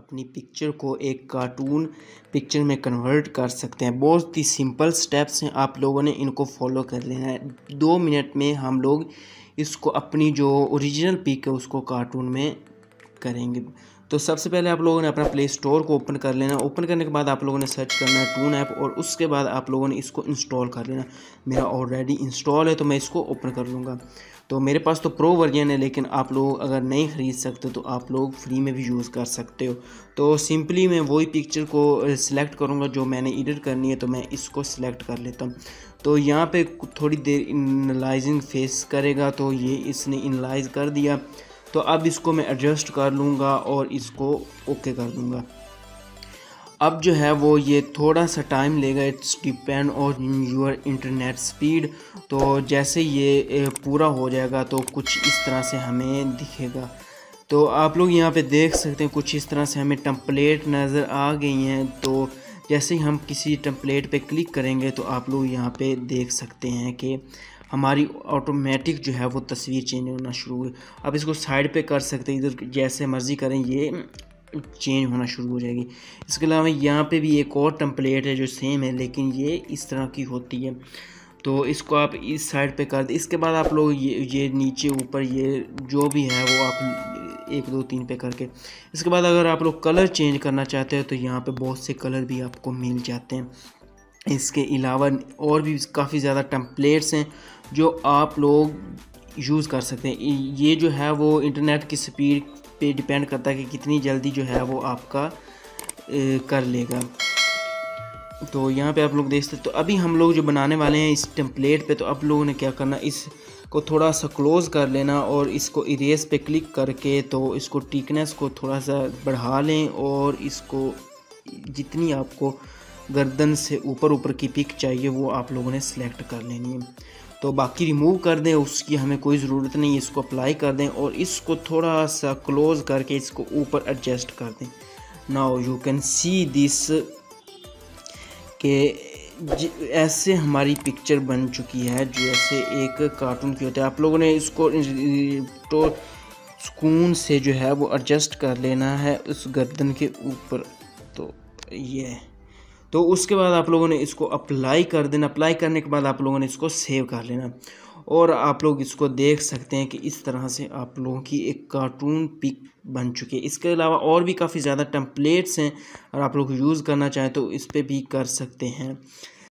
अपनी पिक्चर को एक कार्टून पिक्चर में कन्वर्ट कर सकते हैं। बहुत ही सिंपल स्टेप्स हैं, आप लोगों ने इनको फॉलो कर लेना है। 2 मिनट में हम लोग इसको अपनी जो ओरिजिनल पिक है उसको कार्टून में करेंगे। तो सबसे पहले आप लोगों ने अपना प्ले स्टोर को ओपन कर लेना। ओपन करने के बाद आप लोगों ने सर्च करना है टून ऐप और उसके बाद आप लोगों ने इसको इंस्टॉल कर लेना। मेरा ऑलरेडी इंस्टॉल है तो मैं इसको ओपन कर लूँगा। तो मेरे पास तो प्रो वर्जन है, लेकिन आप लोग अगर नहीं ख़रीद सकते तो आप लोग फ्री में भी यूज़ कर सकते हो। तो सिंपली मैं वही पिक्चर को सिलेक्ट करूँगा जो मैंने एडिट करनी है, तो मैं इसको सिलेक्ट कर लेता हूँ। तो यहाँ पे थोड़ी देर इनलाइजिंग फेस करेगा, तो ये इसने इनलाइज कर दिया। तो अब इसको मैं एडजस्ट कर लूँगा और इसको ओके कर दूँगा। अब जो है वो ये थोड़ा सा टाइम लेगा, it's depend on your internet speed. तो जैसे ये पूरा हो जाएगा तो कुछ इस तरह से हमें दिखेगा। तो आप लोग यहाँ पे देख सकते हैं कुछ इस तरह से हमें टेम्पलेट नज़र आ गई हैं। तो जैसे ही हम किसी टेम्पलेट पे क्लिक करेंगे तो आप लोग यहाँ पे देख सकते हैं कि हमारी ऑटोमेटिक जो है वो तस्वीर चेंज होना शुरू हुई। अब इसको साइड पे कर सकते हैं, इधर जैसे मर्ज़ी करें ये चेंज होना शुरू हो जाएगी। इसके अलावा यहाँ पे भी एक और टेम्पलेट है जो सेम है, लेकिन ये इस तरह की होती है। तो इसको आप इस साइड पे कर दें। इसके बाद आप लोग ये नीचे ऊपर ये जो भी है वो आप 1 2 3 पे करके, इसके बाद अगर आप लोग कलर चेंज करना चाहते हो तो यहाँ पे बहुत से कलर भी आपको मिल जाते हैं। इसके अलावा और भी काफ़ी ज़्यादा टेम्पलेट्स हैं जो आप लोग यूज़ कर सकते हैं। ये जो है वो इंटरनेट की स्पीड पे डिपेंड करता है कि कितनी जल्दी जो है वो आपका कर लेगा। तो यहाँ पे आप लोग देख सकते। तो अभी हम लोग जो बनाने वाले हैं इस टेम्पलेट पे, तो आप लोगों ने क्या करना, इसको थोड़ा सा क्लोज़ कर लेना और इसको इरेज पे क्लिक करके तो इसको टिकनेस को थोड़ा सा बढ़ा लें और इसको जितनी आपको गर्दन से ऊपर की पिक चाहिए वो आप लोगों ने सिलेक्ट कर लेनी है। तो बाकी रिमूव कर दें, उसकी हमें कोई ज़रूरत नहीं, इसको अप्लाई कर दें और इसको थोड़ा सा क्लोज़ करके इसको ऊपर एडजस्ट कर दें। Now you can see this कि ऐसे हमारी पिक्चर बन चुकी है जैसे एक कार्टून की होती है। आप लोगों ने इसको तो सुकून से जो है वो एडजस्ट कर लेना है उस गर्दन के ऊपर। तो ये तो उसके बाद आप लोगों ने इसको अप्लाई कर देना। अप्लाई करने के बाद आप लोगों ने इसको सेव कर लेना और आप लोग इसको देख सकते हैं कि इस तरह से आप लोगों की एक कार्टून पिक बन चुकी है। इसके अलावा और भी काफ़ी ज़्यादा टेम्पलेट्स हैं और आप लोग यूज़ करना चाहें तो इस पर भी कर सकते हैं।